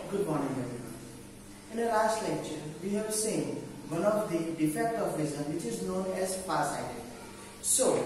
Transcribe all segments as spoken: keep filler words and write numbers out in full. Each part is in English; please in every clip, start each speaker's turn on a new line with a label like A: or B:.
A: Good morning everyone. In the last lecture, we have seen one of the defect of vision which is known as farsighted. So,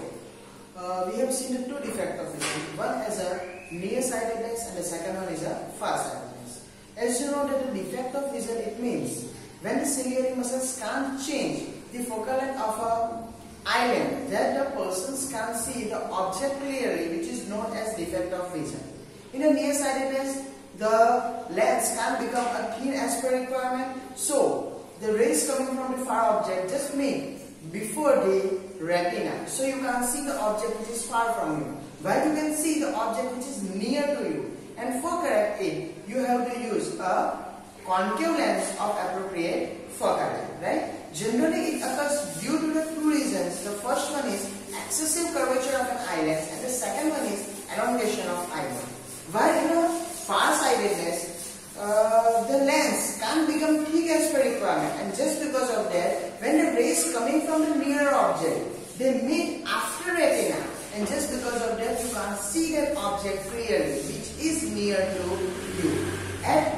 A: uh, we have seen the two defects of vision. One is a nearsightedness and the second one is a farsightedness. As you know that the defect of vision, it means when the ciliary muscles can't change the focal length of a eyelid, that the persons can't see the object clearly, which is known as defect of vision. In a nearsightedness, the lens can become a thin as per requirement, so the rays coming from the far object just meet before the retina, so you can see the object which is far from you, while you can see the object which is near to you. And for correct it, you have to use a concave lens of appropriate focal length, right? Generally, it occurs due to the two reasons. The first one is excessive curvature of an eyelid, and the second one is elongation of eyelid. While in a farsightedness, uh, the lens can become thick as per requirement, and just because of that, when the rays coming from the nearer object, they meet after retina, and just because of that, you can't see that object clearly, which is near to you. And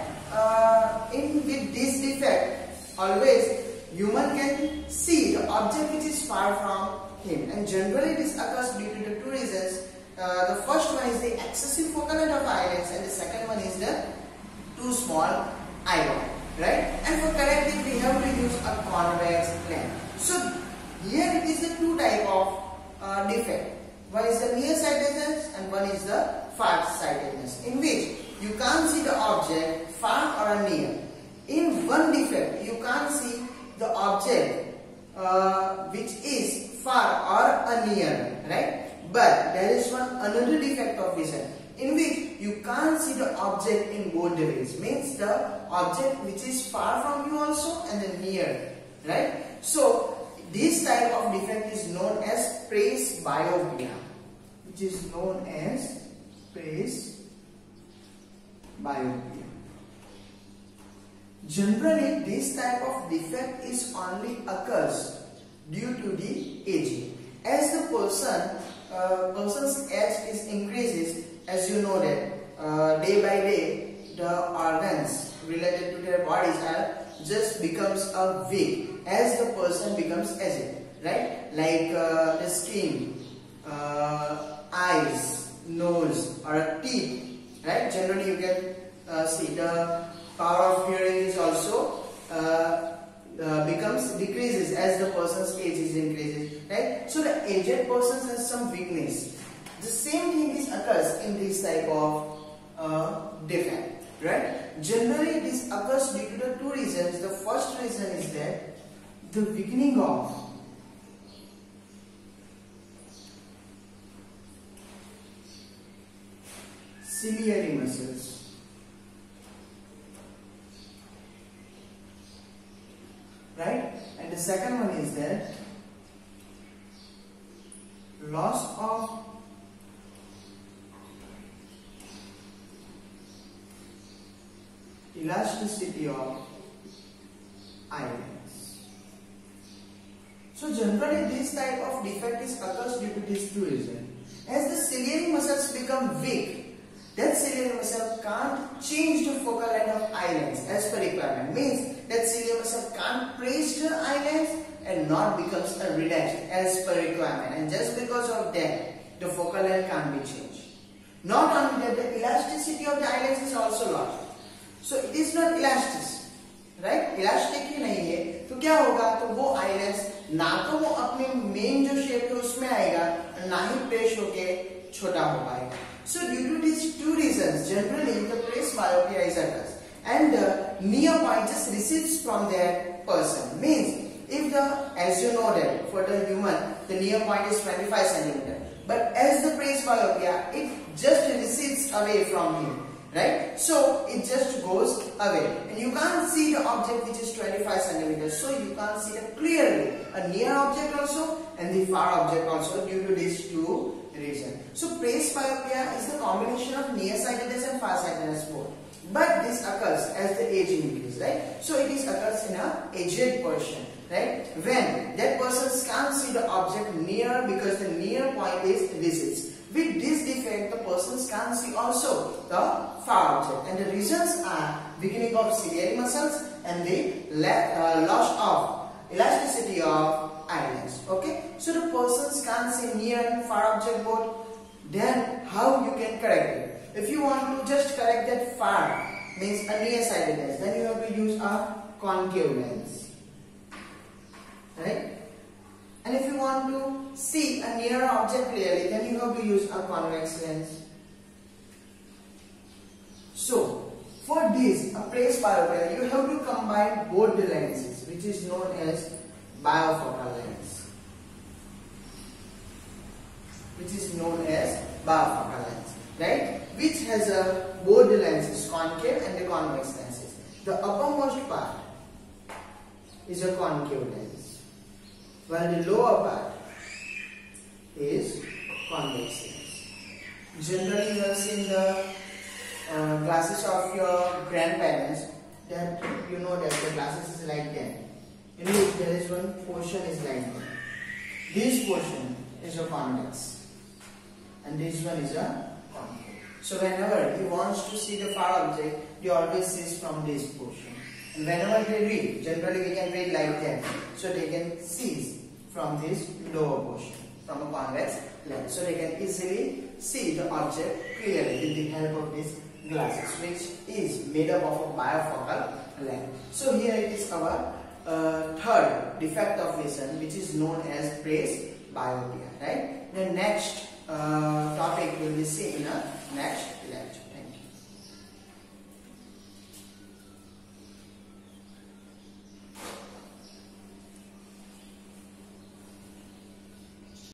A: uh, in with this defect, always human can see the object which is far from him, and generally this occurs due to the two reasons. Uh, the first one is the excessive focal length of eyelids, and the second one is the too small eyeball, right? And for correct it, we have to use a convex lens. So here it is the two type of uh, defect. One is the nearsightedness and one is the farsightedness, in which you can't see the object far or near. In one defect, you can't see the object uh, which is far or near, right? But there is one another defect of vision, in which you can't see the object in both the ways. Means the object which is far from you also and the near, right? So this type of defect is known as presbyopia, which is known as presbyopia. Generally, this type of defect is only occurs due to the aging. As the person uh, person's age is increases, as you know that uh, day by day the organs related to their bodies are just becomes a weak as the person becomes aged, right? Like uh, the skin, uh, eyes, nose, or teeth, right? Generally, you can uh, see the power of hearing is also uh, uh, becomes decreases as the person's age is increases, right? So the aged person has some weakness. The same thing is occurs in this type of uh, defect, right? Generally, this occurs due to the two reasons. The first reason is that the weakening of ciliary muscles. Right? And the second one is that loss of elasticity of eyelids. So generally this type of defect is occurs due to these two reasons. As the ciliary muscles become weak, that ciliary muscle can't change the focal length of eyelids as per requirement. Means that ciliary muscle can't press the eyelids and not becomes a relaxed as per requirement. And just because of that, the focal length can't be changed. Not only that, the elasticity of the eyelids is also lost. So it is not elastic, right? Elastic ही नहीं है, तो क्या होगा? तो वो eyelids ना तो वो अपने main जो shape है उसमें आएगा, ना ही press होके छोटा हो पाएगा. So due to these two reasons, generally the presbyopia is occurs, and the near point just recedes from that person. Means if the, as you know that for the human the near point is twenty-five centimeter, but as the presbyopia it just recedes away from him, right? So it just goes away, and you can't see the object which is twenty-five centimeters. So you can't see it clearly, a near object also and the far object also, due to these two reason. So presbyopia is the combination of nearsightedness and farsightedness both. But this occurs as the age increases, right? So it is occurs in a aged person, right? When that person can't see the object near because the near point is recedes. With this defect, the persons can't see also the far object, and the reasons are weakening of ciliary muscles and the uh, loss of elasticity of eyelids. Okay, so the persons can't see near and far object both. Then how you can correct it? If you want to just correct that far, means a nearsightedness, then you have to use a concave lens, right? And if you want to see a near object clearly, then you have to use a convex lens. So for this appraised myopia, you have to combine both the lenses, which is known as bifocal lens, which is known as bifocal lens, right? Which has a both the lenses, concave and the convex lenses. The uppermost part is a concave lens, while the lower part is convex lens. Generally, you have seen the uh, glasses of your grandparents, that you know that the glasses is like that. In which there is one portion is like that. This portion is a convex, and this one is a concave. So whenever he wants to see the far object, he always sees from this portion. And whenever they read, generally we can read like that. So they can see from this lower portion, from a convex lens. So they can easily see the object clearly with the help of these glasses, which is made up of a bifocal lens. So here it is our uh, third defect of vision, which is known as presbyopia, right? The next uh, topic will be seen in a next lecture.